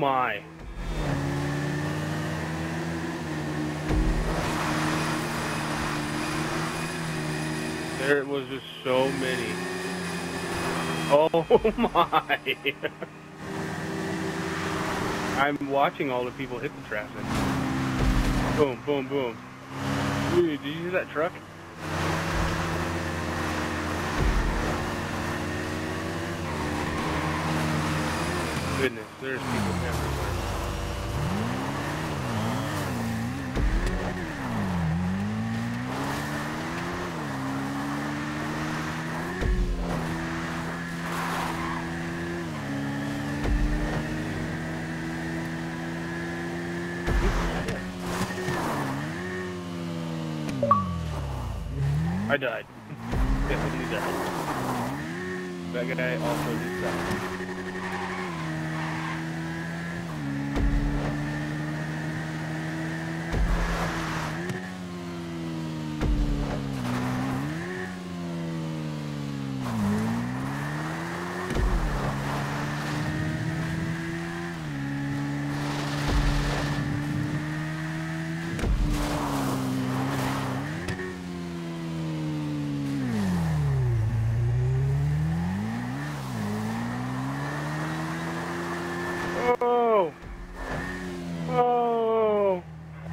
my. There was just so many. Oh my. I'm watching all the people hit the traffic. Boom, boom, boom. Dude, did you hear that truck? Goodness, there's people everywhere. I died. Definitely died. That guy also just died. Oh! Oh!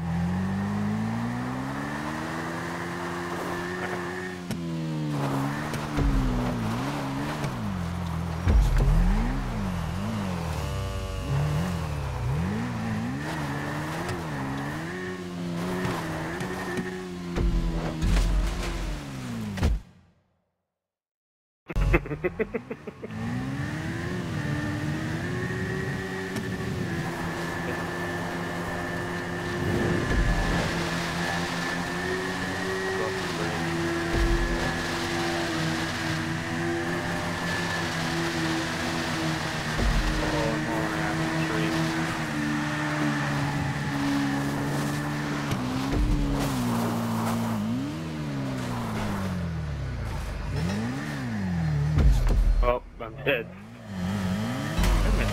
Oh, I'm dead. Wait a minute.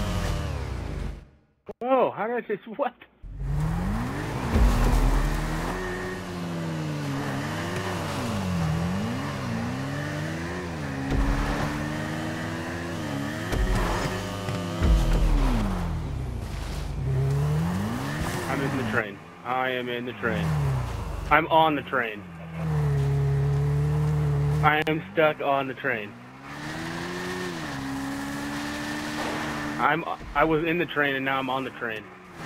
Whoa, how did I just, what? I'm in the train. I am in the train. I'm on the train. I am stuck on the train. I was in the train and now I'm on the train.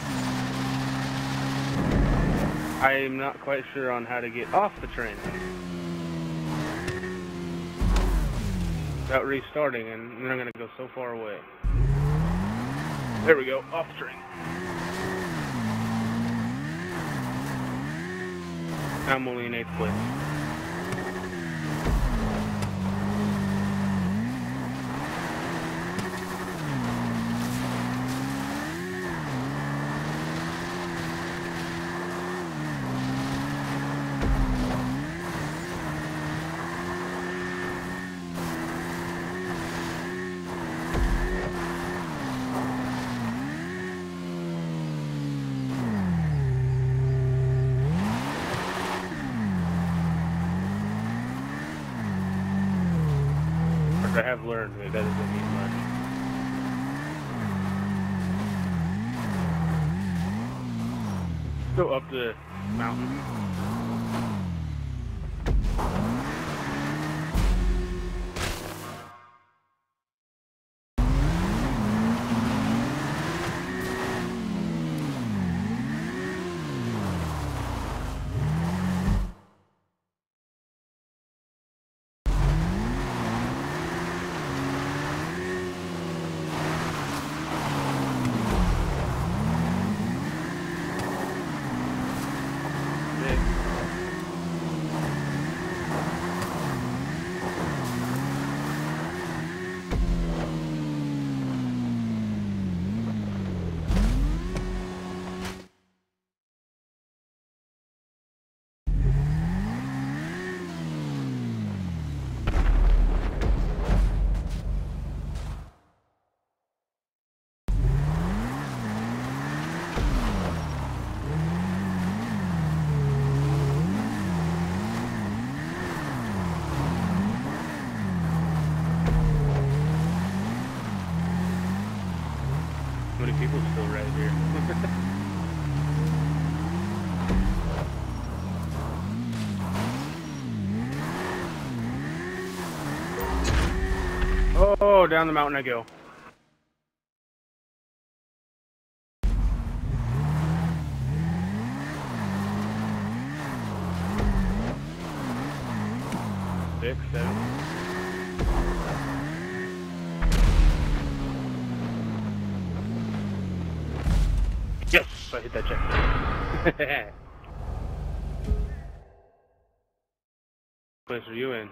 I am not quite sure on how to get off the train without restarting, and then I'm gonna go so far away. There we go, off the train. I'm only in 8th place. I have learned that doesn't mean much. Go up the mountain. many people still right here. Oh, down the mountain I go. Six, seven. Yes, I hit that check. What place are you in?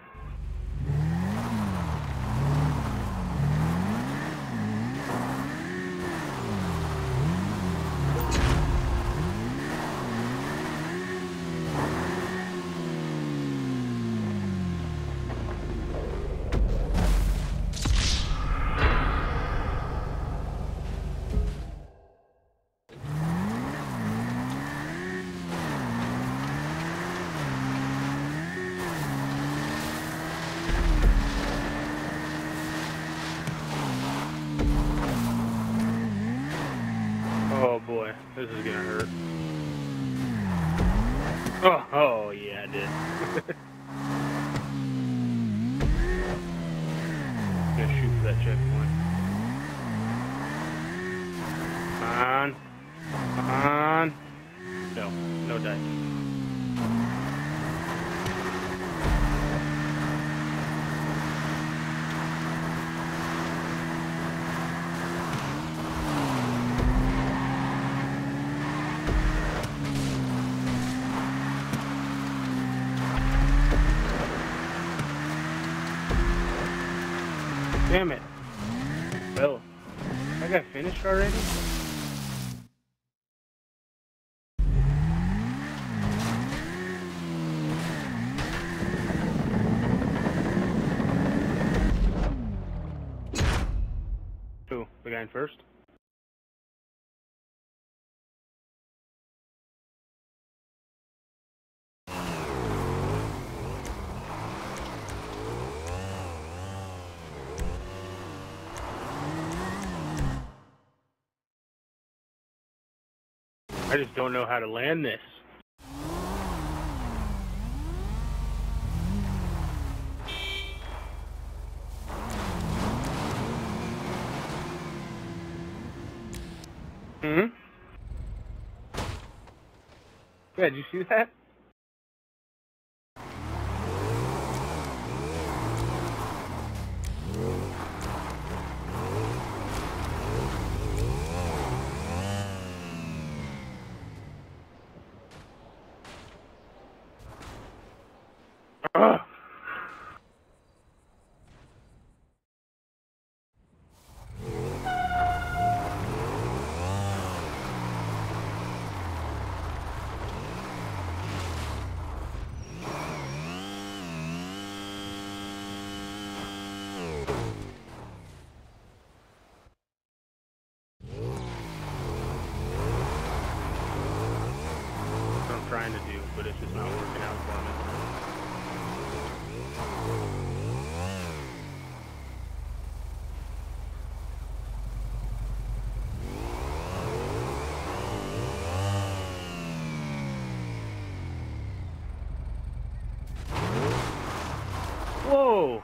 Oh boy, this is gonna hurt. Oh yeah, I did. Gonna shoot for that checkpoint. Come on. Come on. No, no dice. Damn it. Well, I got finished already? Who? The guy in first? I just don't know how to land this. Hmm? Yeah, did you see that? Ugh. That's what I'm trying to do, but it's just not working out for me. Whoa!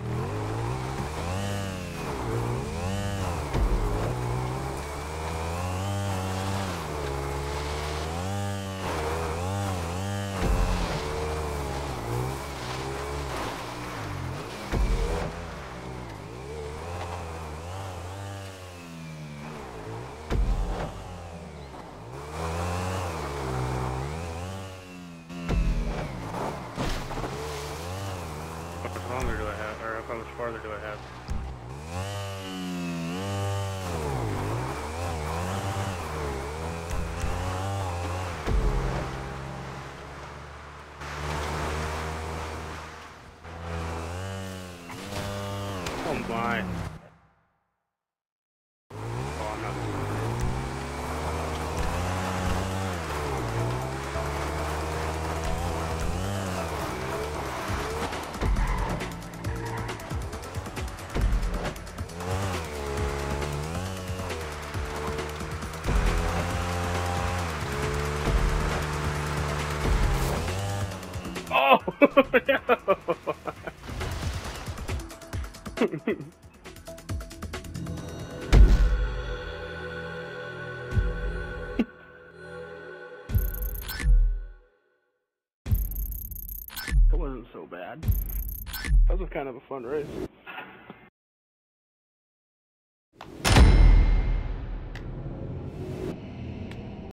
How much longer do I have, or how much farther do I have? Oh my. Oh, I'm not. That wasn't so bad. That was kind of a fun race.